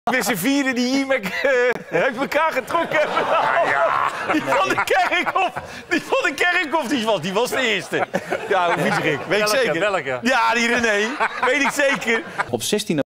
Met z'n vieren die hier uit elkaar getrokken hebben. Die van de Kerkhof, die was de eerste. Ja, Viezerik, weet ik zeker. Welke? Ja, die René, weet ik zeker. Op 16